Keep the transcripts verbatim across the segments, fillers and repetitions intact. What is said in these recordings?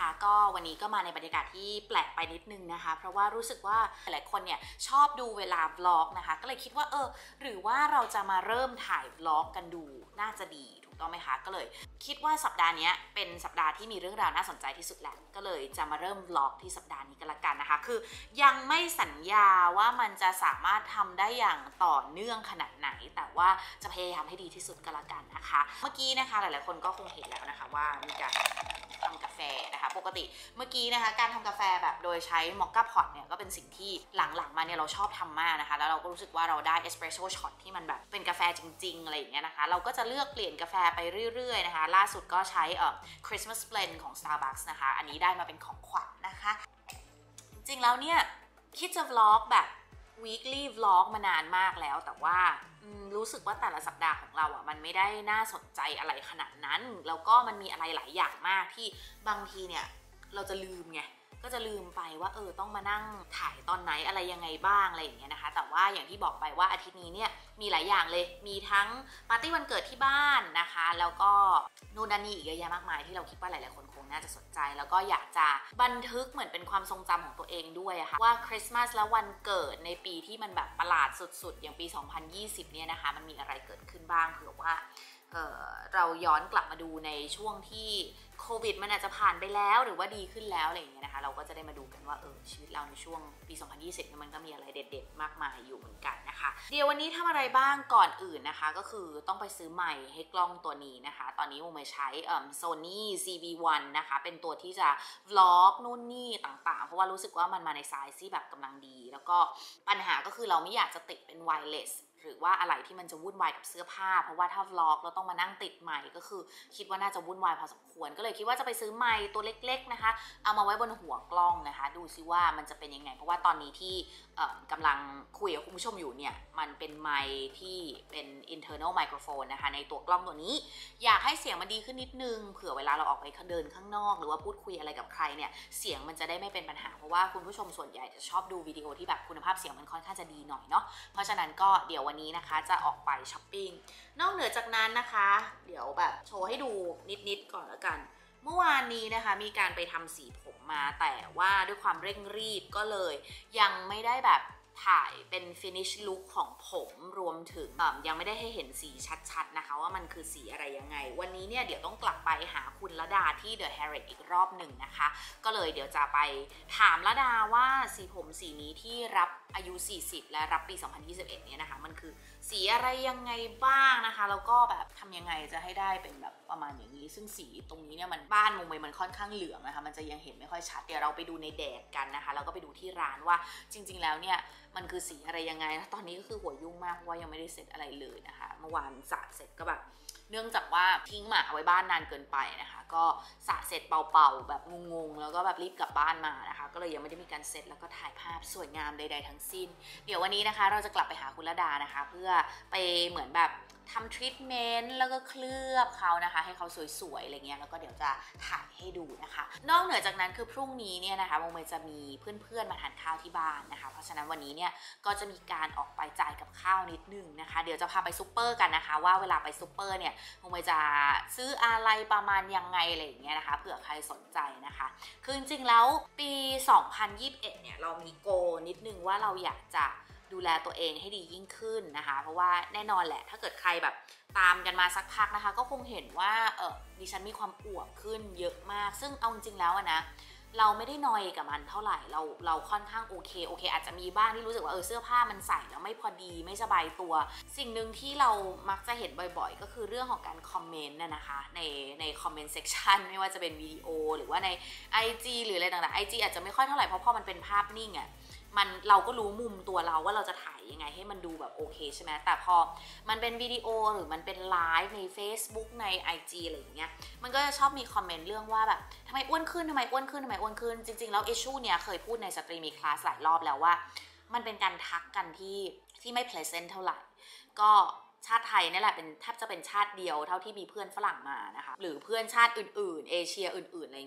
นะคะก็วันนี้ก็มาในบรรยากาศที่แปลกไปนิดนึงนะคะเพราะว่ารู้สึกว่าหลายคนเนี่ยชอบดูเวลาบล็อกนะคะก็เลยคิดว่าเออหรือว่าเราจะมาเริ่มถ่ายบล็อกกันดูน่าจะดีถูกต้องไหมคะก็เลยคิดว่าสัปดาห์นี้เป็นสัปดาห์ที่มีเรื่องราวน่าสนใจที่สุดแหละก็เลยจะมาเริ่มบล็อกที่สัปดาห์นี้กันละกันนะคะคือยังไม่สัญญาว่ามันจะสามารถทำได้อย่างต่อเนื่องขนาดไหนแต่ว่าจะพยายามให้ดีที่สุดกันละกันนะคะเมื่อกี้นะคะหลายๆคนก็คงเห็นแล้วนะคะว่ามีการทำกาแฟนะคะปกติเมื่อกี้นะคะการทำกาแฟแบบโดยใช้มอคค่าพอตเนี่ยก็เป็นสิ่งที่หลังๆมาเนี่ยเราชอบทำมากนะคะแล้วเราก็รู้สึกว่าเราได้เอสเปรสโซ่ช็อตที่มันแบบเป็นกาแฟจริงๆอะไรอย่างเงี้ยนะคะเราก็จะเลือกเปลี่ยนกาแฟไปเรื่อยๆนะคะล่าสุดก็ใช้เอ่อ Christmas Blend ของ Starbucks นะคะอันนี้ได้มาเป็นของขวัญนะคะจริงๆแล้วเนี่ยคิดจะ vlog แบบ weekly vlog มานานมากแล้วแต่ว่ารู้สึกว่าแต่ละสัปดาห์ของเราอ่ะมันไม่ได้น่าสนใจอะไรขนาดนั้นแล้วก็มันมีอะไรหลายอย่างมากที่บางทีเนี่ยเราจะลืมไงก็จะลืมไปว่าเออต้องมานั่งถ่ายตอนไหนอะไรยังไงบ้างอะไรอย่างเงี้ยนะคะแต่ว่าอย่างที่บอกไปว่าอาทิตย์นี้เนี่ยมีหลายอย่างเลยมีทั้งปาร์ตี้วันเกิดที่บ้านนะคะแล้วก็นู่นนั่นนี่อีกเยอะแยะมากมายที่เราคิดว่าหลายๆคนคงน่าจะสนใจแล้วก็อยากจะบันทึกเหมือนเป็นความทรงจำของตัวเองด้วยอะค่ะว่าคริสต์มาสและวันเกิดในปีที่มันแบบประหลาดสุดๆอย่างปีสองพันยี่สิบเนี่ยนะคะมันมีอะไรเกิดขึ้นบ้างเผื่อว่าเอ่อเราย้อนกลับมาดูในช่วงที่โควิดมันอาจจะผ่านไปแล้วหรือว่าดีขึ้นแล้วอะไรอย่างเงี้ยนะคะเราก็จะได้มาดูกันว่าเออชีวิตเราในช่วงปีสองพันยี่สิบมันก็มีอะไรเด็ดๆมากมายอยู่เหมือนกันนะคะเดี๋ยววันนี้ทำอะไรบ้างก่อนอื่นนะคะก็คือต้องไปซื้อใหม่ให้กล้องตัวนี้นะคะตอนนี้โมเมใช้เอ่อ Sony ซี วี วัน นะคะเป็นตัวที่จะวล็อกนู่นนี่ต่างๆเพราะว่ารู้สึกว่ามันมาในไซส์ที่แบบกำลังดีแล้วก็ปัญหาก็คือเราไม่อยากจะติดเป็นไวเลสหรือว่าอะไรที่มันจะวุ่นวายกับเสื้อผ้าเพราะว่าถ้าวล็อกเราต้องมานั่งติดใหม่ก็คือคิดว่าน่าจะวุ่นวายพอสมควรก็เลยคิดว่าจะไปซื้อไมค์ตัวเล็กๆนะคะเอามาไว้บนหัวกล้องนะคะดูซิว่ามันจะเป็นยังไงเพราะว่าตอนนี้ที่กำลังคุยกับคุณผู้ชมอยู่เนี่ยมันเป็นไมค์ที่เป็น internal microphone นะคะในตัวกล้องตัวนี้อยากให้เสียงมันดีขึ้นนิดนึงเผื่อเวลาเราออกไปเดินข้างนอกหรือว่าพูดคุยอะไรกับใครเนี่ยเสียงมันจะได้ไม่เป็นปัญหาเพราะว่าคุณผู้ชมส่วนใหญ่จะชอบดูวิดีโอที่แบบคุณภาพเสียงมันค่อนข้างจะดีหน่อยเนาะเพราะฉะนั้นก็เดี๋ยววันนี้นะคะจะออกไปช้อปปิ้งนอกเหนือจากนั้นนะคะเดี๋ยวแบบโชว์ให้ดูนิดๆก่อนแล้วกันเมื่อวานนี้นะคะมีการไปทำสีผมมาแต่ว่าด้วยความเร่งรีบก็เลยยังไม่ได้แบบถ่ายเป็น finish look ของผมรวมถึงยังไม่ได้ให้เห็นสีชัดๆนะคะว่ามันคือสีอะไรยังไงวันนี้เนี่ยเดี๋ยวต้องกลับไปหาคุณระดาที่ The Harrods อีกรอบหนึ่งนะคะก็เลยเดี๋ยวจะไปถามระดาว่าสีผมสีนี้ที่รับอายุสี่สิบและรับปีสองพันยี่สิบเอ็ดเนี่ยนะคะมันคือสีอะไรยังไงบ้างนะคะแล้วก็แบบทำยังไงจะให้ได้เป็นแบบประมาณอย่างนี้ซึ่งสีตรงนี้เนี่ยมันบ้านมุมเมย์มันค่อนข้างเหลืองนะคะมันจะยังเห็นไม่ค่อยชัดเดี๋ยวเราไปดูในแดดกันนะคะแล้วก็ไปดูที่ร้านว่าจริงๆแล้วเนี่ยมันคือสีอะไรยังไงตอนนี้ก็คือหัวยุ่งมากเพราะว่ายังไม่ได้เสร็จอะไรเลยนะคะเมื่อวานสระเสร็จก็แบบเนื่องจากว่าทิ้งหมาไว้บ้านนานเกินไปนะคะก็สระเสร็จเป่าๆแบบงงๆแล้วก็แบบรีบกลับบ้านมานะคะก็เลยยังไม่ได้มีการเซตแล้วก็ถ่ายภาพสวยงามใดๆทั้งสิ้นเดี๋ยววันนี้นะคะเราจะกลับไปหาคุณระดานะคะเพื่อไปเหมือนแบบทำทรีทเมนต์แล้วก็เคลือบเขานะคะให้เขาสวยๆอะไรเงี้ยแล้วก็เดี๋ยวจะถ่ายให้ดูนะคะนอกเหนือจากนั้นคือพรุ่งนี้เนี่ยนะคะโมเมจะมีเพื่อนๆมาทานข้าวที่บ้านนะคะเพราะฉะนั้นวันนี้เนี่ยก็จะมีการออกไปจ่ายกับข้าวนิดนึงนะคะเดี๋ยวจะพาไปซูเปอร์กันนะคะว่าเวลาไปซูเปอร์เนี่ยโมเมจะซื้ออะไรประมาณยังไงอะไรอย่างเงี้ยนะคะเผื่อใครสนใจนะคะคือจริงๆแล้วปีสองพันยี่สิบเอ็ดเนี่ยเรามีโกนิดนึงว่าเราอยากจะดูแลตัวเองให้ดียิ่งขึ้นนะคะเพราะว่าแน่นอนแหละถ้าเกิดใครแบบตามกันมาสักพักนะคะก็คงเห็นว่าเออดิฉันมีความอวบขึ้นเยอะมากซึ่งเอาจริงๆแล้วนะเราไม่ได้นอยกับมันเท่าไหร่เราเราค่อนข้างโอเคโอเคอาจจะมีบ้างที่รู้สึกว่าเออเสื้อผ้ามันใส่แล้วไม่พอดีไม่สบายตัวสิ่งหนึ่งที่เรามักจะเห็นบ่อยๆก็คือเรื่องของการคอมเมนต์นะคะในในคอมเมนต์เซกชันไม่ว่าจะเป็นวิดีโอหรือว่าใน ไอ จี หรืออะไรต่างๆ ไอ จี อาจจะไม่ค่อยเท่าไหร่เพราะพอมันเป็นภาพนิ่งอะมันเราก็รู้มุมตัวเราว่าเราจะถ่ายยังไงให้มันดูแบบโอเคใช่ไหมแต่พอมันเป็นวิดีโอหรือมันเป็นไลฟ์ใน Facebook ใน ไอ จี อะไรอย่างเงี้ยมันก็จะชอบมีคอมเมนต์เรื่องว่าแบบทำไมอ้วนขึ้นทำไมอ้วนขึ้นทำไมอ้วนขึ้นจริงๆแล้วอิชชูเนี่ยเคยพูดในสตรีมีคลาสหลายรอบแล้วว่ามันเป็นการทักกันที่ที่ไม่ pleasant เท่าไหร่ก็ชาติไทยนี่แหละเป็นแทบจะเป็นชาติเดียวเท่าที่มีเพื่อนฝรั่งมานะคะหรือเพื่อนชาติอื่นๆเอเชียอื่นๆอะไรเงี้ย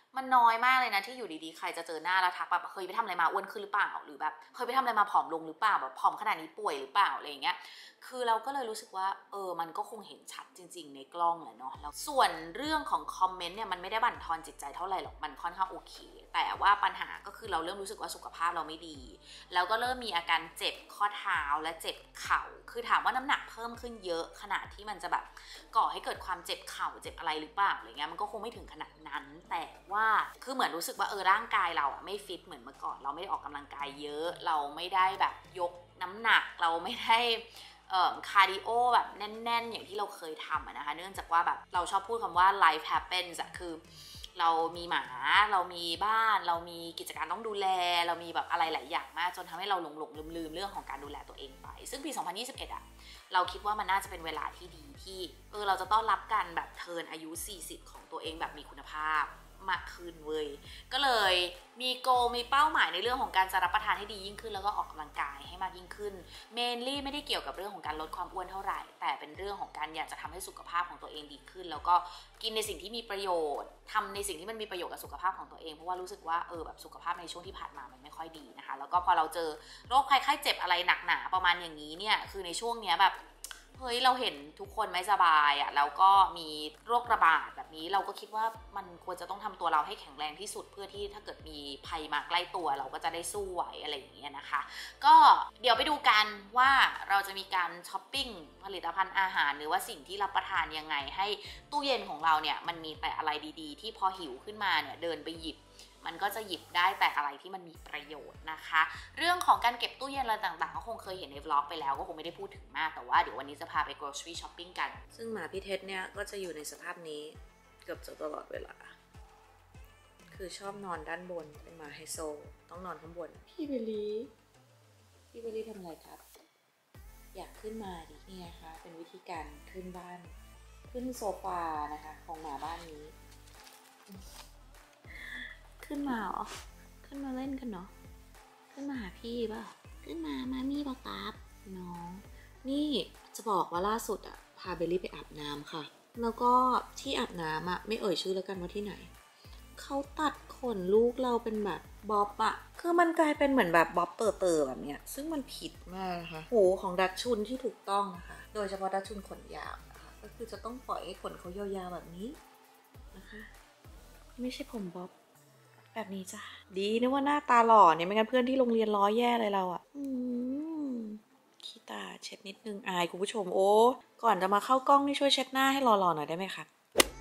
มันน้อยมากเลยนะที่อยู่ดีๆใครจะเจอหน้าแล้วทักแบบเคยไปทำอะไรมาอ้วนขึ้นหรือเปล่าหรือแบบเคยไปทำอะไรมาผอมลงหรือเปล่าแบบผอมขนาดนี้ป่วยหรือเปล่าอะไรอย่างเงี้ยคือเราก็เลยรู้สึกว่าเออมันก็คงเห็นชัดจริงๆในกล้องแหละเนาะแล้วส่วนเรื่องของคอมเมนต์เนี่ยมันไม่ได้บั่นทอนจิตใจเท่าไหร่หรอกมันค่อนข้างโอเคแต่ว่าปัญหาก็คือเราเริ่มรู้สึกว่าสุขภาพเราไม่ดีแล้วก็เริ่มมีอาการเจ็บข้อเท้าและเจ็บเข่าคือถามว่าน้ำหนักเพิ่มขึ้นเยอะขนาดที่มันจะแบบก่อให้เกิดความเจ็บเข่าเจ็บอะไรหรือเปล่าอะไรเงี้ยมันก็คงไม่ถึงขนาดนั้นแต่ว่าคือเหมือนรู้สึกว่าเออร่างกายเราอะไม่ฟิตเหมือนเมื่อก่อนเราไม่ได้ออกกำลังกายเยอะเราไม่ได้แบบยกน้ำหนักเราไม่ได้เอ่อคาร์ดิโอแบบแน่นๆอย่างที่เราเคยทำนะคะเนื่องจากว่าแบบเราชอบพูดคำว่า life happens อะคือเรามีหมาเรามีบ้านเรามีกิจการต้องดูแลเรามีแบบอะไรหลายอย่างมากจนทำให้เราหลงหลงลืมลืมเรื่องของการดูแลตัวเองไปซึ่งปีสองพันยี่สิบเอ็ดอะเราคิดว่ามันน่าจะเป็นเวลาที่ดีที่เออเราจะต้อนรับการแบบเทิร์นอายุสี่สิบของตัวเองแบบมีคุณภาพมากขึ้นเว้ยก็เลยมีโกมีเป้าหมายในเรื่องของการจะรับประทานให้ดียิ่งขึ้นแล้วก็ออกกำลังกายให้มากยิ่งขึ้นเมนลี่ไม่ได้เกี่ยวกับเรื่องของการลดความอ้วนเท่าไหร่แต่เป็นเรื่องของการอยากจะทำให้สุขภาพของตัวเองดีขึ้นแล้วก็กินในสิ่งที่มีประโยชน์ทำในสิ่งที่มันมีประโยชน์กับสุขภาพของตัวเองเพราะว่ารู้สึกว่าเออแบบสุขภาพในช่วงที่ผ่านมามันไม่ค่อยดีนะคะแล้วก็พอเราเจอโรคภัยไข้เจ็บอะไรหนักหนาประมาณอย่างนี้เนี่ยคือในช่วงเนี้ยแบบเฮ้ยเราเห็นทุกคนไม่สบายอ่ะแล้วก็มีโรคระบาดแบบนี้เราก็คิดว่ามันควรจะต้องทำตัวเราให้แข็งแรงที่สุดเพื่อที่ถ้าเกิดมีภัยมาใกล้ตัวเราก็จะได้สู้ไหวอะไรอย่างเงี้ยนะคะก็เดี๋ยวไปดูกันว่าเราจะมีการช้อปปิ้งผลิตภัณฑ์อาหารหรือว่าสิ่งที่รับประทานยังไงให้ตู้เย็นของเราเนี่ยมันมีแต่อะไรดีๆที่พอหิวขึ้นมาเนี่ยเดินไปหยิบมันก็จะหยิบได้แต่อะไรที่มันมีประโยชน์นะคะเรื่องของการเก็บตู้เย็นอะไรต่างๆก็คงเคยเห็นในวล็อกไปแล้วก็คงไม่ได้พูดถึงมากแต่ว่าเดี๋ยววันนี้จะพาไป grocery shopping กันซึ่งหมาพี่เท็ดเนี่ยก็จะอยู่ในสภาพนี้เกือบจะตลอดเวลาคือชอบนอนด้านบนเป็นหมาไฮโซต้องนอนข้างบนพี่เบลลี่พี่เบลลี่ทำอะไรครับอยากขึ้นมาดินี่ไงคะเป็นวิธีการขึ้นบ้านขึ้นโซฟานะคะของหมาบ้านนี้ขึ้นมาเหรอขึ้นมาเล่นกันเนาะขึ้นมาหาพี่ป่ะขึ้นมามามี่ปะครับน้องนี่จะบอกว่าล่าสุดอะพาเบลลี่ไปอาบน้ำค่ะแล้วก็ที่อาบน้ำอะไม่เอ่ยชื่อแล้วกันว่าที่ไหนเขาตัดขนลูกเราเป็นแบบบ๊อบอะคือมันกลายเป็นเหมือนแบบบ๊อบเตอร์ๆแบบเนี้ยซึ่งมันผิดมากนะคะหูของดัชชุนที่ถูกต้องนะคะโดยเฉพาะดัชชุนขนยาวนะคะก็คือจะต้องปล่อยให้ขนเขายาวๆแบบนี้นะคะไม่ใช่ผมบ๊อบแบบนี้จ้ะดีนะว่าหน้าตาหล่อเนี่ยไม่งั้นเพื่อนที่โรงเรียนล้อแย่เลยเราอะอืมขี้ตาเช็ดนิดนึงอายคุณผู้ชมโอ้ก่อนจะมาเข้ากล้องนี่ช่วยเช็ดหน้าให้หล่อๆหน่อยได้ไหมคะ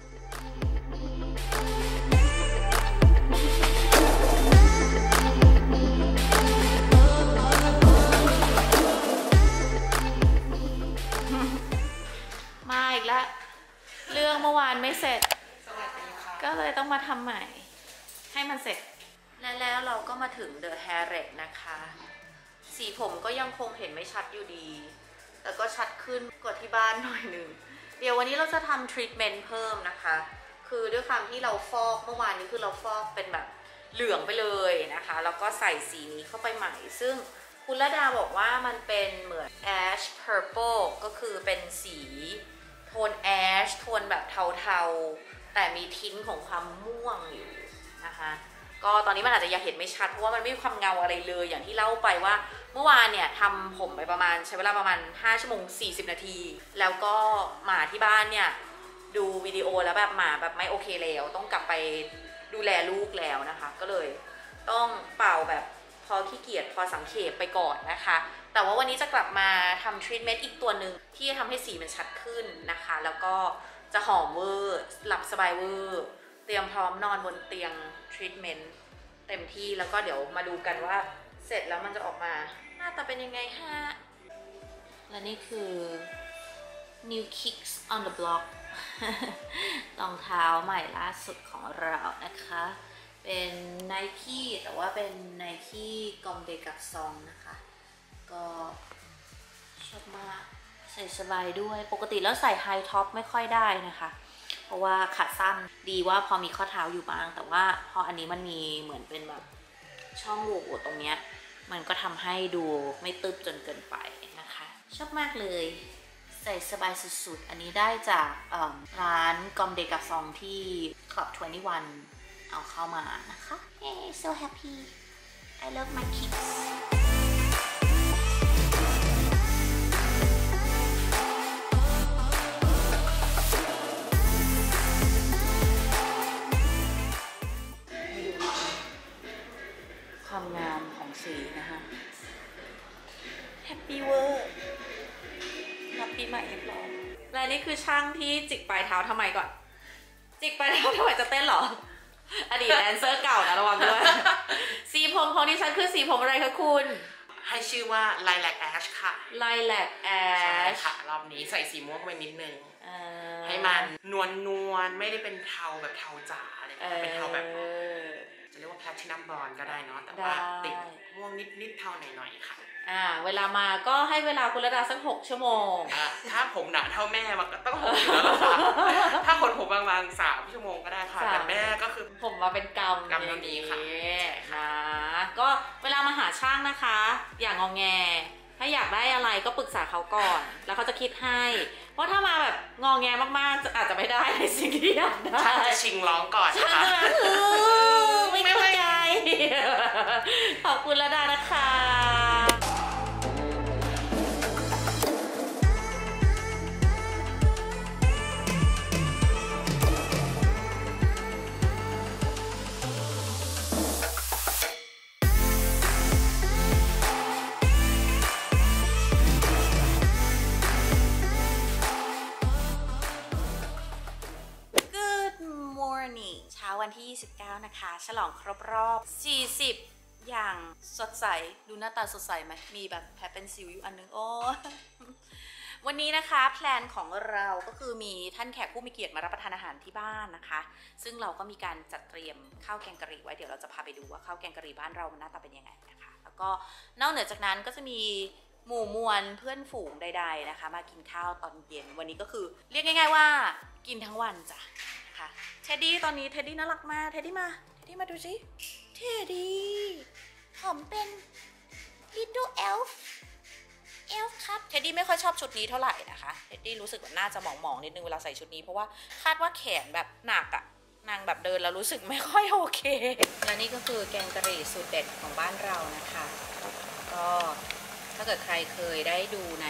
มาอีกแล้วเรื่องเมื่อวานไม่เสร็จก็เลยต้องมาทำใหม่ให้มันเสร็จและแล้วเราก็มาถึง The Hairnet นะคะสีผมก็ยังคงเห็นไม่ชัดอยู่ดีแต่ก็ชัดขึ้นกว่าที่บ้านหน่อยหนึ่งเดี๋ยววันนี้เราจะทำทรีทเมนต์เพิ่มนะคะคือด้วยความที่เราฟอกเมื่อวานนี้คือเราฟอกเป็นแบบเหลืองไปเลยนะคะแล้วก็ใส่สีนี้เข้าไปใหม่ซึ่งคุณระดาบอกว่ามันเป็นเหมือน ash purple ก็คือเป็นสีโทน ash โทนแบบเทาๆแต่มีทิ้นของความม่วงอยู่นะคะก็ตอนนี้มันอาจจะยังเห็นไม่ชัดเพราะว่ามันไม่มีความเงาอะไรเลยอย่างที่เล่าไปว่าเมื่อวานเนี่ยทำผมไปประมาณใช้เวลาประมาณห้าชั่วโมงสี่สิบนาทีแล้วก็หมาที่บ้านเนี่ยดูวิดีโอแล้วแบบหมาแบบไม่โอเคแล้วต้องกลับไปดูแลลูกแล้วนะคะก็เลยต้องเป่าแบบพอขี้เกียจพอสังเขปไปก่อนนะคะแต่ว่าวันนี้จะกลับมาทำทรีทเมนต์อีกตัวหนึ่งที่จะทำให้สีมันชัดขึ้นนะคะแล้วก็จะหอมเวอร์หลับสบายเวอร์เตรียมพร้อมนอนบนเตียงทรีทเมนต์เต็มที่แล้วก็เดี๋ยวมาดูกันว่าเสร็จแล้วมันจะออกมาหน้าตาเป็นยังไงฮะและนี่คือ New Kicks on the Block รองเท้าใหม่ล่าสุดของเรานะคะเป็น Nike แต่ว่าเป็น Nike กอมเดกับซองนะคะก็ชอบมากใส่สบายด้วยปกติแล้วใส่ไฮท็อปไม่ค่อยได้นะคะเพราะว่าขาสั้นดีว่าพอมีข้อเท้าอยู่บ้างแต่ว่าพออันนี้มันมีเหมือนเป็นแบบช่องโหว่ตรงเนี้ยมันก็ทำให้ดูไม่ตึบจนเกินไปนะคะชอบมากเลยใส่สบายสุดๆอันนี้ได้จากร้านกอมเดกับซองที่ Club ยี่สิบเอ็ดเอาเข้ามานะคะ Hey so happy I love my kidsความงามของสีนะคะแฮปปี้เวอร์รับปีใหม่เรียบร้อยและนี่คือช่างที่จิกปลายเท้าทำไมก่อนจิกปลายเท้าทำไมจะเต้นหรออดีตแดนเซอร์เก่านะระวังด้วยสีผมของดิฉันคือสีผมอะไรคะคุณให้ชื่อว่า Lilac Ash ค่ะ Lilac Ash ใช่ค่ะรอบนี้ใส่สีม่วงไปนิดนึงให้มันนวลนวลไม่ได้เป็นเทาแบบเทาจ๋าอะไรเป็นเทาแบบจะเรียกว่าแพลทินัมบลอนด์ก็ได้เนาะแต่ว่าติดม่วงนิดนิดเทาหน่อยๆค่ะอ่าเวลามาก็ให้เวลาคุณระดาสักหกชั่วโมงถ้าผมหนาเท่าแม่มันก็ต้องหกอยู่แล้วค่ะถ้าคนผมบางๆสามชั่วโมงก็ได้ค่ะแต่แม่ก็คือผมมาเป็นกำกำเท่านี้ค่ะนะก็เวลามาหาช่างนะคะอย่างงอแงถ้าอยากได้อะไรก็ปรึกษาเขาก่อนแล้วเขาจะคิดให้เพราะถ้ามาแบบงอแงมากๆอาจจะไม่ได้ในสิ่งที่อยากได้ช่างจะชิงร้องก่อนนะคะไม่เข้าใจขอบคุณระดานะคะ วันที่ยี่สิบเก้านะคะฉลองครบรอบสี่สิบอย่างสดใสดูหน้าตาสดใสไหมมีแบบแผลเป็นสิวอยู่อันนึงโอ้วันนี้นะคะแพลนของเราก็คือมีท่านแขกผู้มีเกียรติมารับประทานอาหารที่บ้านนะคะซึ่งเราก็มีการจัดเตรียมข้าวแกงกะหรี่ไว้เดี๋ยวเราจะพาไปดูว่าข้าวแกงกะหรี่บ้านเรามันหน้าตาเป็นยังไงนะคะแล้วก็นอกเหนือจากนั้นก็จะมีหมู่มวลเพื่อนฝูงใดๆนะคะมากินข้าวตอนเย็นวันนี้ก็คือเรียกง่ายๆว่ากินทั้งวันจ้ะเท็ดดี้ตอนนี้เท็ดดี้น่ารักมากเท็ดดี้มาเท็ดดี้มาดูสิเท็ดดี้ผมเป็น little elf elf ครับเท็ดดี้ไม่ค่อยชอบชุดนี้เท่าไหร่นะคะเท็ดดี้รู้สึกว่าน่าจะหมองๆนิดนึงเวลาใส่ชุดนี้เพราะว่าคาดว่าแขนแบบหนักอะนางแบบเดินแล้วรู้สึกไม่ค่อยโอเคและนี่ก็คือแกงกะหรี่สูตรเด็ดของบ้านเรานะคะก็ถ้าเกิดใครเคยได้ดูใน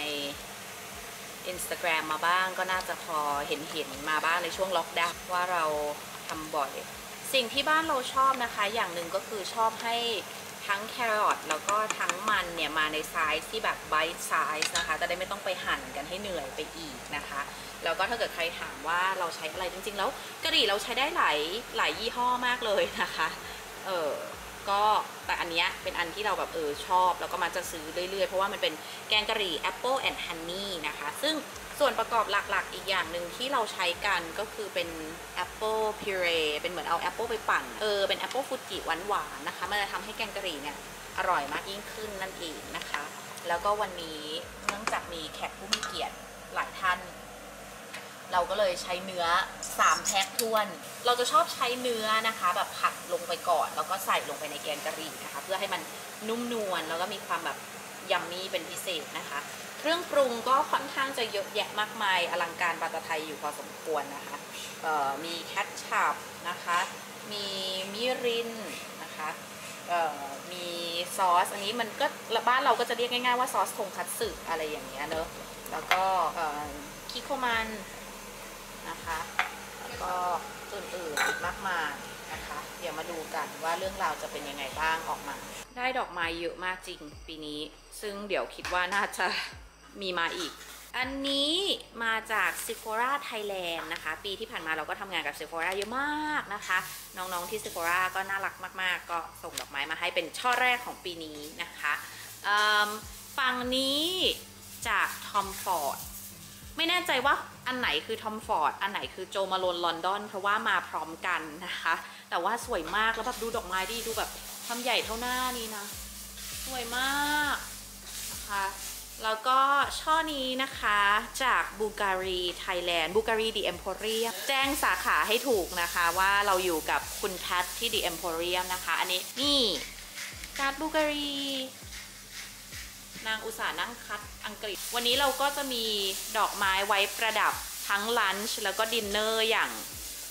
Instagram มาบ้างก็น่าจะพอเห็นเห็นมาบ้างในช่วงล็อกดาวน์ว่าเราทำบ่อยสิ่งที่บ้านเราชอบนะคะอย่างหนึ่งก็คือชอบให้ทั้งแครอทแล้วก็ทั้งมันเนี่ยมาในไซส์ที่แบบไบท์ไซส์นะคะจะได้ไม่ต้องไปหั่นกันให้เหนื่อยไปอีกนะคะแล้วก็ถ้าเกิดใครถามว่าเราใช้อะไรจริงๆแล้วกะหรี่เราใช้ได้หลายหลายยี่ห้อมากเลยนะคะเออก็แต่อันเนี้ยเป็นอันที่เราแบบเออชอบแล้วก็มาจะซื้อเรื่อยๆเพราะว่ามันเป็นแกงกะหรี่ Apple and Honey นะคะซึ่งส่วนประกอบหลักๆอีกอย่างหนึ่งที่เราใช้กันก็คือเป็น Apple Puree เป็นเหมือนเอาแอปเปิลไปปั่นเออเป็น Apple Fuji หวานๆนะคะมันจะทำให้แกงกะหรี่เนี่ยอร่อยมากยิ่งขึ้นนั่นเองนะคะแล้วก็วันนี้เนื่องจากมีแขกผู้มีเกียรติหลายท่านเราก็เลยใช้เนื้อสามแพ็คท้วนเราจะชอบใช้เนื้อนะคะแบบผัดลงไปก่อนแล้วก็ใส่ลงไปในแกงกะหรี่นะคะเพื่อให้มันนุ่มนวลแล้วก็มีความแบบยัมมี่เป็นพิเศษนะคะเครื่องปรุงก็ค่อนข้างจะเยอะแยะมากมายอลังการปาตะไทยอยู่พอสมควรนะคะมีแคทชัพนะคะมีมิรินนะคะมีซอสอันนี้มันก็บ้านเราก็จะเรียกง่ายๆว่าซอสทงคัตสึอะไรอย่างเงี้ยเนอะแล้วก็คิโคมันนะคะแล้วก็อื่นๆอีกมากมายนะคะเดี๋ยวมาดูกันว่าเรื่องราวจะเป็นยังไงบ้างออกมาได้ดอกไม้เยอะมากจริงปีนี้ซึ่งเดี๋ยวคิดว่าน่าจะมีมาอีกอันนี้มาจาก Sephora Thailand นะคะปีที่ผ่านมาเราก็ทำงานกับ Sephora เยอะมากนะคะน้องๆที่ Sephora ก็น่ารักมากๆก็ส่งดอกไม้มาให้เป็นช่อแรกของปีนี้นะคะฝั่งนี้จาก Tom Fordไม่แน่ใจว่าอันไหนคือทอมฟอร์ดอันไหนคือโจมาโลนลอนดอนเพราะว่ามาพร้อมกันนะคะแต่ว่าสวยมากแล้วแบบดูดอกไม้ดิดูแบบทำใหญ่เท่าหน้านี้นะสวยมากนะคะแล้วก็ช่อนี้นะคะจากบูการีไทยแลนด์บูการีดีเอ็มโพเรียมแจ้งสาขาให้ถูกนะคะว่าเราอยู่กับคุณแพทที่ดีเอ็มโพเรียมนะคะอันนี้นี่การ์ดบูการีนางอุตส่าห์นั่งคัดอังกฤษวันนี้เราก็จะมีดอกไม้ไว้ประดับทั้งลันช์แล้วก็ดินเนอร์อย่าง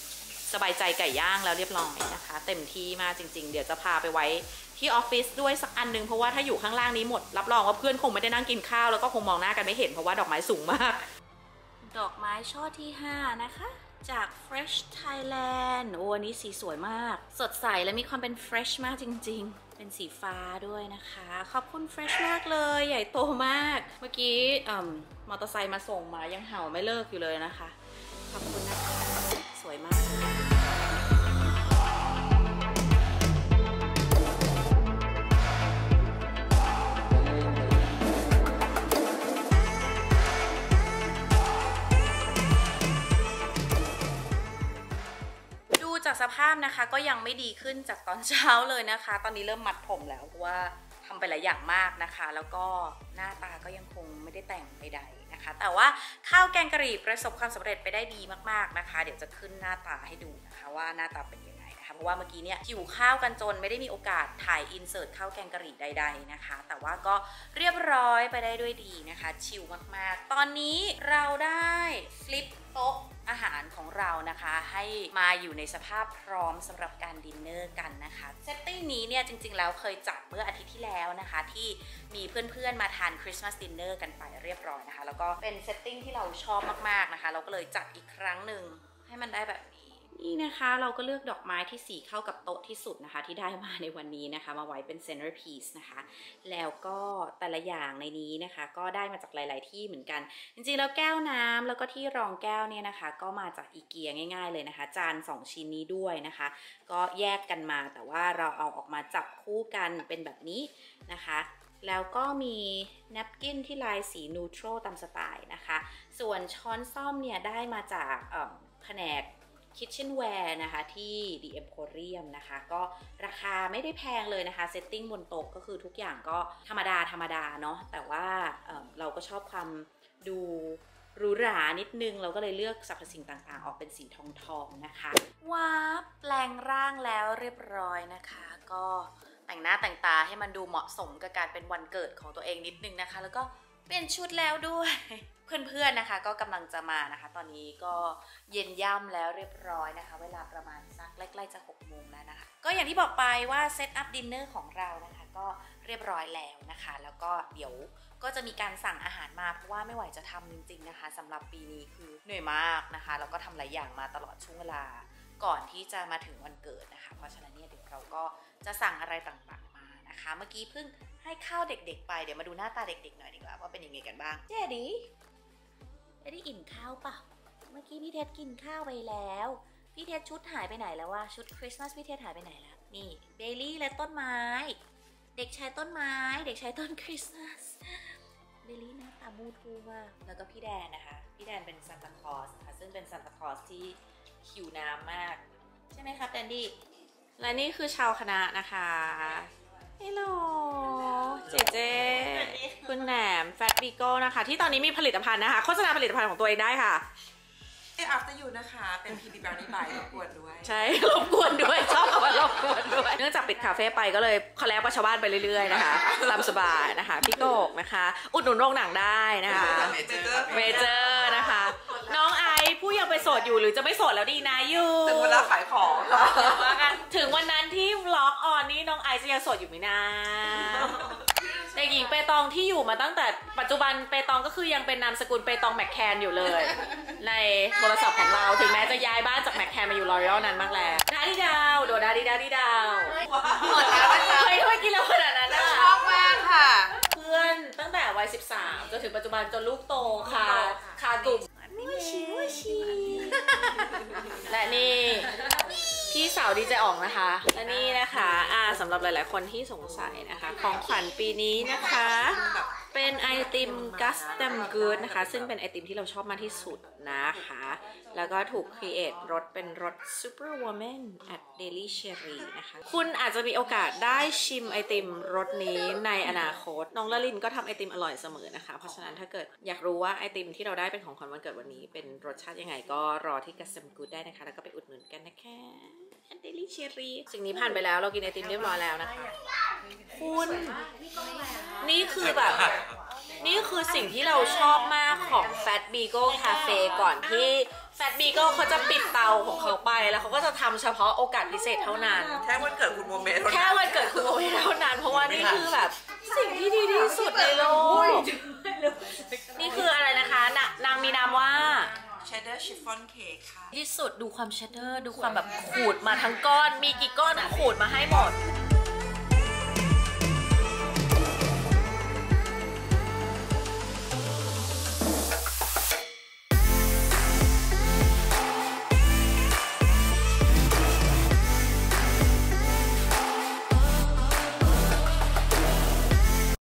สบายใจไก่ย่างแล้วเรียบร้อยนะคะเต็มที่มากจริงๆเดี๋ยวจะพาไปไว้ที่ออฟฟิศด้วยสักอันนึงเพราะว่าถ้าอยู่ข้างล่างนี้หมดรับรองว่าเพื่อนคงไม่ได้นั่งกินข้าวแล้วก็คงมองหน้ากันไม่เห็นเพราะว่าดอกไม้สูงมากดอกไม้ช่อที่ห้านะคะจาก Fresh Thailand โอ้อันนี้สีสวยมากสดใสและมีความเป็น fresh มากจริงๆเป็นสีฟ้าด้วยนะคะขอบคุณ Fresh มากเลยใหญ่โตมากเมื่อกี้มอเตอร์ไซค์มาส่งมายังเห่าไม่เลิกอยู่เลยนะคะขอบคุณนะคะสวยมากจากสภาพนะคะก็ยังไม่ดีขึ้นจากตอนเช้าเลยนะคะตอนนี้เริ่มมัดผมแล้วเพราะว่าทำไปหลายอย่างมากนะคะแล้วก็หน้าตาก็ยังคงไม่ได้แต่งใดๆนะคะแต่ว่าข้าวแกงกะหรี่ประสบความสำเร็จไปได้ดีมากๆนะคะเดี๋ยวจะขึ้นหน้าตาให้ดูนะคะว่าหน้าตาเป็นยังไงนะคะเพราะว่าเมื่อกี้เนี่ยหิวข้าวกันจนไม่ได้มีโอกาสถ่ายอินเสิร์ตข้าวแกงกะหรี่ใดๆนะคะแต่ว่าก็เรียบร้อยไปได้ด้วยดีนะคะชิลมากๆตอนนี้เราได้ฟลิปโต๊ะอาหารของเรานะคะให้มาอยู่ในสภาพพร้อมสำหรับการดินเนอร์กันนะคะเซตติ้งนี้เนี่ยจริงๆแล้วเคยจัดเมื่ออาทิตย์ที่แล้วนะคะที่มีเพื่อนๆมาทานคริสต์มาสดินเนอร์กันไปเรียบร้อยนะคะแล้วก็เป็นเซตติ้งที่เราชอบมากๆนะคะเราก็เลยจัดอีกครั้งหนึ่งให้มันได้แบบนี้นี่นะคะเราก็เลือกดอกไม้ที่สีเข้ากับโต๊ะที่สุดนะคะที่ได้มาในวันนี้นะคะมาไว้เป็น center piece นะคะแล้วก็แต่ละอย่างในนี้นะคะก็ได้มาจากหลายๆที่เหมือนกันจริงๆแล้วแก้วน้ำแล้วก็ที่รองแก้วเนี่ยนะคะก็มาจากอีเกียง่ายๆเลยนะคะจานสองชิ้นนี้ด้วยนะคะก็แยกกันมาแต่ว่าเราเอาออกมาจับคู่กันเป็นแบบนี้นะคะแล้วก็มีแนปกินที่ลายสีนูโตรตามสไตล์นะคะส่วนช้อนซ่อมเนี่ยได้มาจากแผนกKitchenware นะคะที่ The Emporium นะคะก็ราคาไม่ได้แพงเลยนะคะเซตติ้งบนโต๊ะก็คือทุกอย่างก็ธรรมดาธรรมดาเนาะแต่ว่า เ, เราก็ชอบความดูหรูหรานิดนึงเราก็เลยเลือกสรรพสิ่งต่างๆออกเป็นสีทองทองนะคะว้าแปลงร่างแล้วเรียบร้อยนะคะก็แต่งหน้าแต่งตาให้มันดูเหมาะสมกับการเป็นวันเกิดของตัวเองนิดนึงนะคะแล้วก็เปลี่ยนชุดแล้วด้วยเพื่อนๆนะคะก็กำลังจะมานะคะตอนนี้ก็เย็นย่ำแล้วเรียบร้อยนะคะเวลาประมาณสักใกล้ๆจะหกโมงแล้วนะคะก็อย่างที่บอกไปว่าเซตอัพดินเนอร์ของเรานะคะก็เรียบร้อยแล้วนะคะแล้วก็เดี๋ยวก็จะมีการสั่งอาหารมาเพราะว่าไม่ไหวจะทำจริงๆนะคะสำหรับปีนี้คือเหนื่อยมากนะคะแล้วก็ทำหลายอย่างมาตลอดช่วงเวลาก่อนที่จะมาถึงวันเกิดนะคะเพราะฉะนั้นเนี่ยเดี๋ยวเราก็จะสั่งอะไรต่างๆมานะคะเมื่อกี้เพิ่งให้ข้าวเด็กๆไปเดี๋ยวมาดูหน้าตาเด็กๆหน่อยดีกว่าว่าเป็นยังไงกันบ้างเจ๊ดิได้อิ่มข้าวปะเมื่อกี้พี่เทสกินข้าวไปแล้วพี่เทสชุดหายไปไหนแล้ววะชุดคริสต์มาสพี่เทสหายไปไหนแล้วนี่เบลลี่และต้นไม้เด็กชายต้นไม้เด็กชายต้นคริสต์มาสเบลลี่หน้าตามูทูมากแล้วก็พี่แดนนะคะพี่แดนเป็นซานตาคลอสค่ะซึ่งเป็นซานตาคลอสที่หิวน้ำมากใช่ไหมคะแดนดี้และนี่คือชาวคณะนะคะฮัลโหลเจเจคุณแหนมแฟตบิโก้นะคะที่ตอนนี้มีผลิตภัณฑ์นะคะโฆษณาผลิตภัณฑ์ของตัวเองได้ค่ะเอฟ after you นะคะเป็น พี บี Brownie by รบกวนด้วยใช่รบกวนด้วยชอบคำว่ารบกวนด้วยเนื่องจากปิดคาเฟ่ไปก็เลยคอลแลบกับชาวบ้านไปเรื่อยๆนะคะตามสบายนะคะพี่โกกนะคะอุดหนุนโรงหนังได้นะคะเมเจอร์นะคะน้องไอผู้ยังไปโสดอยู่หรือจะไม่โสดแล้วดีนะยูถึงเวลาขายของค่ะถึงวันนั้นที่วล็อกออนนี่น้องไอจะยังโสดอยู่ไหมนะเด็กหญิงเปตองที่อยู่มาตั้งแต่ปัจจุบันเปตองก็คือยังเป็นนามสกุลเปตองแมคแคนอยู่เลยในโทรศัพท์ของเราถึงแม้จะย้ายบ้านจากแมคแคนมาอยู่ลอรีออลนั้นมากแล้วดาดีดาวโดดาดีดาดีดาวหมดแล้วนะคะเคยด้วยกินแล้วขนาดนั้นชอบมากค่ะเพื่อนตั้งแต่วัยสิบสามจนถึงปัจจุบันจนลูกโตค่ะคากลุ่มมูชิมูชิและนี่พี่สาวดีเจอ๋องนะคะและนี่นะคะอ่าสำหรับหลายๆคนที่สงสัยนะคะของขวัญปีนี้นะคะเป็นไอติมกัสตัมกูดนะคะซึ่งเป็นไอติมที่เราชอบมากที่สุดนะคะแล้วก็ถูกครีเอทรสเป็นรส Superwoman at Daily Cherry นะคะคุณอาจจะมีโอกาสได้ชิมไอติมรสนี้ในอนาคตน้องละลินก็ทำไอติมอร่อยเสมอนะคะเพราะฉะนั้นถ้าเกิดอยากรู้ว่าไอติมที่เราได้เป็นของขวัญวันเกิดวันนี้เป็นรสชาติยังไงก็รอที่กัสตัมกูดได้นะคะแล้วก็ไปอุดหนุนกันนะคะเดลี่เชอรี่สิ่งนี้ผ่านไปแล้วเรากินไอติมเรียบร้อยแล้วนะคะคุณนี่คือแบบนี่คือสิ่งที่เราชอบมากของ Fat Beagle Cafe ก่อนที่แฟตบีก็เขาจะปิดเตาของเขาไปแล้วเขาก็จะทำเฉพาะโอกาสพิเศษเท่านั้นแค่วันเกิดคุณโมเมนต์แค่วันเกิดคุณโมเมนต์เท่านั้นเพราะว่านี่คือแบบสิ่งที่ดีที่สุดในโลกนี่คืออะไรนะคะนนางมีนามว่า cheddar chiffon cake ค่ะที่สุดดูความเชดเดอร์ดูความแบบขูดมาทั้งก้อนมีกี่ก้อนขูดมาให้หมด